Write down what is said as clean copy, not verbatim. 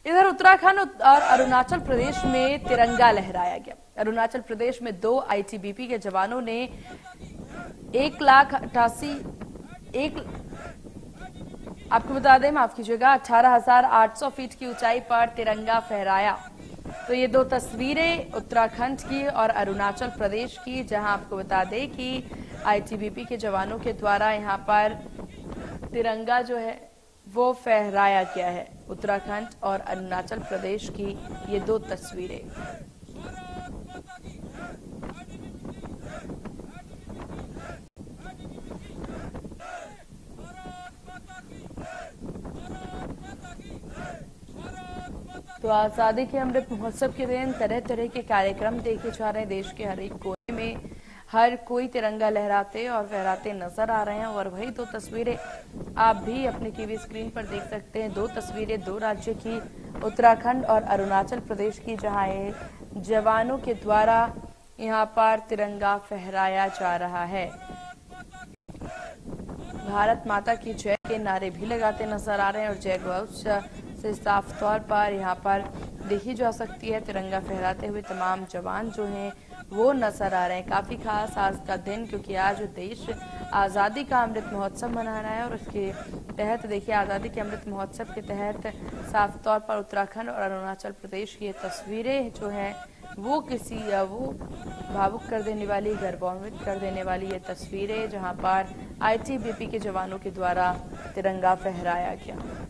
इधर उत्तराखंड और अरुणाचल प्रदेश में तिरंगा लहराया गया। अरुणाचल प्रदेश में 2 आईटीबीपी के जवानों ने 1,88,000 आपको बता दें, माफ कीजिएगा, 18,800 फीट की ऊंचाई पर तिरंगा फहराया। तो ये 2 तस्वीरें उत्तराखंड की और अरुणाचल प्रदेश की, जहां आपको बता दें कि आईटीबीपी के जवानों के द्वारा यहां पर तिरंगा जो है वो फहराया गया है। उत्तराखंड और अरुणाचल प्रदेश की ये 2 तस्वीरें। तो आजादी के अमृत महोत्सव के दिन तरह तरह के कार्यक्रम देखे जा रहे हैं। देश के हर एक कोने में हर कोई तिरंगा लहराते और फहराते नजर आ रहे हैं। और वही 2 तस्वीरें आप भी अपने टीवी स्क्रीन पर देख सकते हैं। 2 तस्वीरें 2 राज्य की, उत्तराखंड और अरुणाचल प्रदेश की, जहां ये जवानों के द्वारा यहां पर तिरंगा फहराया जा रहा है। भारत माता की जय के नारे भी लगाते नजर आ रहे हैं और जय गौ से साफ तौर पर यहाँ पर देखी जा सकती है। तिरंगा फहराते हुए तमाम जवान जो हैं वो नजर आ रहे हैं। काफी खास आज का दिन, क्योंकि आज देश आज़ादी का अमृत महोत्सव मना रहा है और उसके तहत देखिए, आज़ादी के अमृत महोत्सव के तहत साफ तौर पर उत्तराखंड और अरुणाचल प्रदेश की ये तस्वीरें जो हैं वो भावुक कर देने वाली, गर्वान्वित कर देने वाली ये तस्वीरें, जहां पर आईटीबीपी के जवानों के द्वारा तिरंगा फहराया गया।